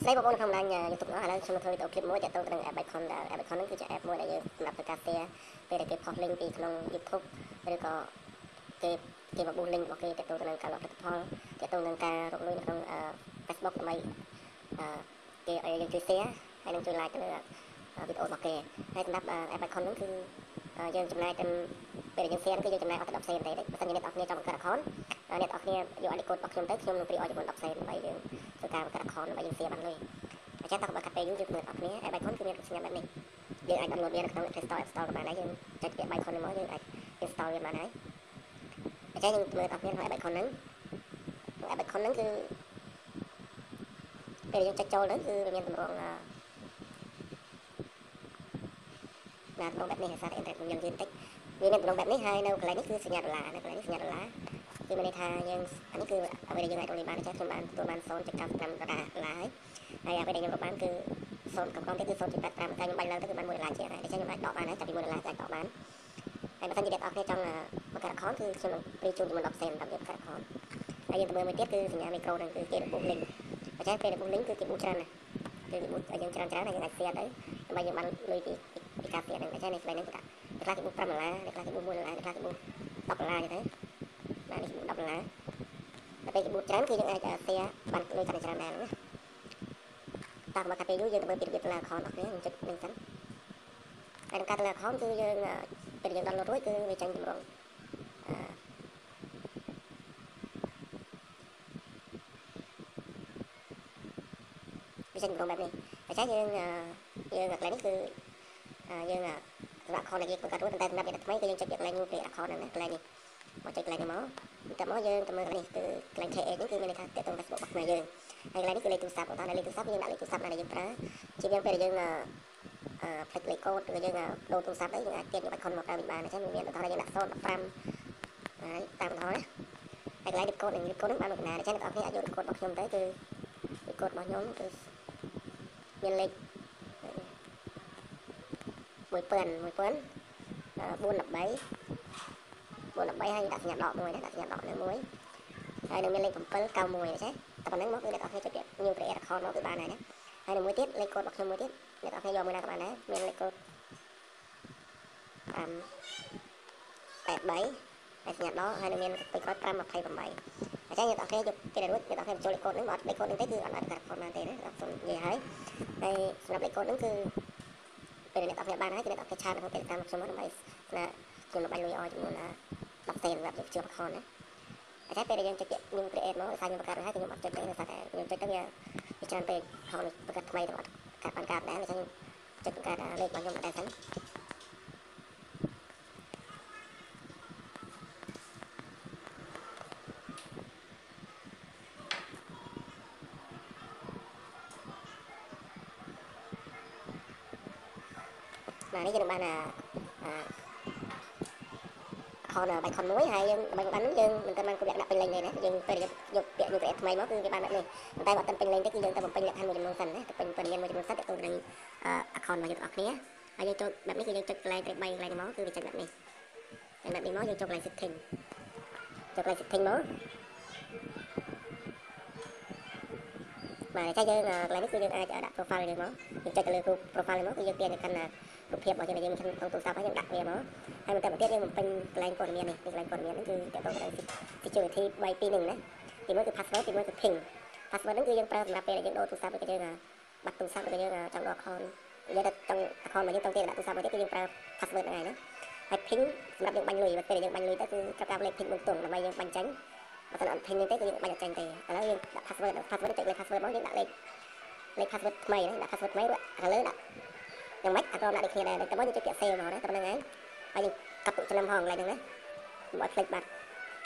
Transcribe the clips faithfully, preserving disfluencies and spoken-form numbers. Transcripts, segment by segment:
ស្ដីបងប្អូនក្នុងឡាញ YouTube នោះឥឡូវខ្ញុំធ្វើវីដេអូឃ្លីបមួយទាក់ទងទៅនឹង app Icon ដែល app Icon ហ្នឹងគឺជា app មួយដែលយើងសម្រាប់ធ្វើការ share ពេលដែលគេផុស link ពីក្នុង YouTube ឬក៏គេគេបបួស link របស់គេទាក់ទងទៅនឹងការលក់ផលិតផលទាក់ទងនឹងការរកលុយនៅក្នុង Facebook ដើម្បីគេឲ្យយើងជួយ share ហើយនឹងជួយ like ទៅលើវីដេអូរបស់គេហើយសម្រាប់ app Icon ហ្នឹងគឺយើងចំណាយទៅពេលយើង share គឺយើងចំណាយអត់ទៅដប់សេនទេបើមិនអ្នកនរគ្នាចង់បង្កើត account អ្នកនរគ្នាយក I D code របស់ខ្ញុំទៅខ្ញុំនឹងព្រីឲ្យចំនួនដប់សេនដើម្បីយើងធ្វើការបង្កើត account ដើម្បីយើង share បានលុយអញ្ចឹងតើបើកាត់ពេលយូរយើងមើលអត់គ្នា app Icon គឺមានសញ្ញាបែបនេះយើងអាច download វានៅក្នុង Play Store App Store ក៏បានដែរយើងចុចពាក្យ Icon នេះមកយើងអាច install វាបានហើយអញ្ចឹងយើងមើលអត់គ្នាក្នុង app Icon ហ្នឹង app Icon ហ្នឹងគឺពេលយើងចុចចូលទៅគឺវាមានទម្រង់ណាទម្រង់បែបនេះសារ internet ខ្ញុំយើងតិចវាមានទម្រង់បែបនេះហើយនៅកន្លែងនេះគឺសញ្ញាដុល្លារនៅកន្លែងនេះសញ្ញាដុល្លារគឺមានន័យថាយើងអានេះគឺអ្វីដែលយើងអាចរកលេខបានចាខ្ញុំបានទទួលបាន ศูนย์จุดเก้าสิบห้า ដុល្លារហើយហើយអ្វីដែលខ្ញុំរកបានគឺศูนย์កំកំទៀតគឺ ศูนย์จุดแปดห้า តែខ្ញុំបាញ់ឡើងទៅគឺបាន មួយដុល្លារជាងហើយដូច្នេះខ្ញុំអាចដកបានហើយចាប់ពី មួយដុល្លារអាចដកបានហើយបើសិនជាអ្នកនរគ្នាចង់បង្កើត account គឺខ្ញុំនឹងព្រីជូនចំនួនដប់សេនសម្រាប់យើងបង្កើត account ហើយយើងទៅមើលមួយទៀតគឺសញ្ញាមីក្រូហ្នឹងគឺគេបបួស link អញ្ចឹងពេលបបួស link គឺគេបួសច្រើនណាស់គឺគេបួសឲ្យយើងច្រើនច្រើនហើយយើងអាច share ទៅដើម្បីយើងបានលុយពីពីការ share ហ្នឹងអញ្ចឹងនេះស្បែកហ្នឹងគេខ្លះគេបួស 5 ដុល្លារអ្នកខ្លះគេបួស មួយដុល្លារអ្នកខ្លះគេបួស ដប់ ដុល្លារអញ្ចឹងទៅបាទនេះគេបួស ដប់ ដុល្លារតែពេលគេបួសច្រើនគឺយើងអាច share បានលុយកាន់តែច្រើនដែរណាតើបើកាត់ពេលយូរយើងទៅមើលពីរបៀបទៅលើ account របស់គ្នាខ្ញុំចុច link សិនហើយក្នុងការទៅលើ account គឺយើងពេលយើង download រួចគឺវាចេញទម្រង់វាចេញទម្រង់បែបនេះអញ្ចឹងយើងយើងកន្លែងនេះគឺយើងសម្រាប់ account ដែលយើងបង្កើតរួចតែសម្រាប់អ្នកថ្មីគឺយើងចុចពាក្យកន្លែង new create account ហ្នឹងណាកន្លែងនេះមកចុចកន្លែងនេះមកតែមកយើងទៅមើលនេះគឺកន្លែង create នេះគឺមានន័យថាទាក់ទង Facebook របស់ខ្មែរយើងហើយកន្លែងនេះគឺលេខទូរស័ព្ទបន្តលេខទូរស័ព្ទយើងដាក់លេខទូរស័ព្ទណាដែលយើងប្រើជាយើងពេលយើងអឺផ្លេចលេខកូដឬយើងដូរទូរស័ព្ទទៅយើងអាចទាញយក icon មកប្រើវិញបានអញ្ចឹងមានបន្តថាយើងដាក់ ศูนย์ ដប់ ห้า ហើយតាមបន្តណាហើយកន្លែង read code នេះ read code នេះបានមកកណ្ដាលអញ្ចឹងអ្នកនរគ្នាអាចយក read code របស់ខ្ញុំទៅគឺ read code របស់ខ្ញុំគឺមានលេខមួយពាន់មួយពាន់បួន ដប់ បី បួន ដប់ បីហើយដាក់សញ្ញាដកមួយណាដាក់សញ្ញាដកនៅមួយហើយនឹងមានលេខ bảy 九 một អញ្ចឹងតែប៉ុណ្្នឹងមកគឺអ្នកនរគ្នាចុចពាក្យ new create account មកគឺបានហើយណាហើយនឹងមួយទៀតលេខកូដរបស់ខ្ញុំមួយទៀតអ្នកនរគ្នាយកមួយណាក៏បានដែរមានលេខកូដ5 8 3ហើយសញ្ញាដកហើយនឹងមានពេលក្រោយ5 28អញ្ចឹងអ្នកនរគ្នាយកពេលរួចអ្នកនរគ្នាបញ្ចូលលេខកូដហ្នឹងបើអត់លេខកូដហ្នឹងទេគឺអត់អាចដាក់ account បានទេណាអត់សុំនិយាយហើយហើយសម្រាប់លេខកូដហ្នឹងគឺពេលអ្នកនរគ្នាបានហើយគឺអ្នកនរគ្នាឆាតក្នុង Telegram ខ្ញុំមកដើម្បីណាខ្ញុំនឹងបាញ់លុយឲ្យចំនួនដប់សេនសម្រាប់យកជាប់ account ណាអញ្ចឹងពេលដែលយើងចុចពាក្យ new create មកដោយសារខ្ញុំបង្កើតរួចហើយខ្ញុំអត់ចុចទេដោយសារតែខ្ញុំចុចទៅវាវាច្រើនពេក account បង្កើតថ្មីទៅអត់កាត់បានកាត់ដែរអញ្ចឹងចុចបង្កើតលេខរបស់ខ្ញុំអត់ដែរសិនបាទនេះយើងបានអា account បាយខុនមួយហើយយើងបានបានយើងមិនទាន់បានគ្រប់លក្ខណៈពេញលេញទេណាយើងពេលយកពាក្យ new create ថ្មីមកគឺវាបានបែបនេះតែបើអត់ទាន់ពេញលេញទេគឺយើងទៅបំពេញលក្ខខណ្ឌមួយចំនួនសិនណាទៅពេញព័ត៌មានមួយចំនួនសិនទៅទៅនឹង account របស់យើងទាំងអស់គ្នាហើយយើងចូលបែបនេះគឺយើងចុចកន្លែងត្រេកបីកន្លែងនេះមកគឺវាចេញបែបនេះចឹងបែបនេះមកយើងចូលកន្លែង setting ចូលកន្លែង setting មកបាទតែយើងកន្លែងនេះគឺយើងអាចដាក់ profile យើងមកយើងចុចទៅលើរូប profile មកគឺយើងទាញទៅកាន់រូបភាពរបស់យើងដែលយើងមិនក្នុងទូរស័ព្ទហើយយើងដាក់វាមកហើយបន្តមកទៀតយើងបំពេញកន្លែងព័ត៌មាននេះកន្លែងព័ត៌មាននេះគឺតើតើ security បីពីរហ្នឹងណាទីមួយគឺ password ទីមួយគឺ pin password ហ្នឹងគឺយើងប្រើសម្រាប់ពេលដែលយើងដូរទូរស័ព្ទឬក៏យើងបាត់ទូរស័ព្ទឬក៏យើងចង់ដូរ account យើងទៅចង់ account របស់យើងចង់ទៀតដាក់ទូរស័ព្ទមកទៀតគឺយើងប្រើ password ហ្នឹងហើយណាហើយ pin សម្រាប់យើងបាញ់លុយពេលដែលយើងបាញ់លុយទៅគឺត្រូវការលេខ pin មួយទង់ដើម្បីយើងបាញ់ចាញ់បើមិនអត់ pin ទេគឺយើងបាញ់អត់ចាញ់ទេឥឡូវយើងដាក់ password password ចុចលេខ password មកយើងដាក់លេខលេខ password ថ្មីណាដាក់ password ថ្មីរួចឥឡូវដាក់យ៉ាងម៉េចអាក្រុមដាក់ដូចគ្នាដែរតែមកយើងចុចពាក្យ save មកណាតែប៉ុណ្្នឹងឯងហើយយើងកាត់ទុកចំណាំផងកន្លែងហ្នឹងណាកុំឲ្យភ្លេចបាត់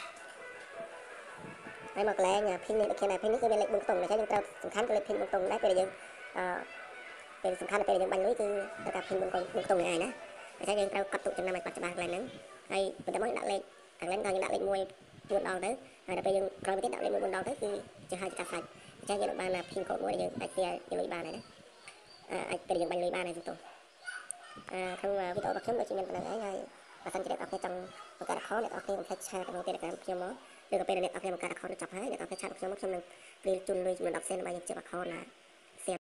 ហើយមកកន្លែង pin នេះដូចគ្នាដែរ pin នេះគឺមានលេខបួនខ្ទង់អញ្ចឹងយើងត្រូវសំខាន់គឺលេខ pin បួនខ្ទង់ដែរពេលយើងអឺពេលសំខាន់ពេលយើងបាញ់លុយគឺត្រូវការ pin បួនខ្ទង់នេះឯងណាអញ្ចឹងយើងត្រូវកាត់ទុកចំណាំឲ្យបាត់ច្បាស់កន្លែងហ្នឹងហើយបន្តមកដាក់លេខកន្លែងថាយើងដាក់លេខមួយបួនដងទៅហើយដល់ពេលយើងក្រោយមកទៀតដាក់លេខមួយបួនដងទៅគឺជាហើយជាការសាច់អញ្ចឹងយើងបាន pin code មួយដែលយើងអាចទាលុយបានហើយណាអាចពេលយើងបាញ់លុយបានហើយទៅអឺក្នុងវីដេអូរបស់ខ្ញុំដូចជាមានប៉ុណ្្នឹងឯងហើយបើសិនជាអ្នកនរគ្នាចង់បង្កើត account អ្នកនរគ្នាកុំភ្លេចឆាតក្នុង Telegram ខ្ញុំមកឬក៏ពេលអ្នកនរគ្នាបង្កើត account ចប់ហើយអ្នកនរគ្នាឆាតខ្ញុំមកខ្ញុំនឹងព្រីជូនលុយចំនួនដប់សេនដើម្បីយើងជាប់ account ណា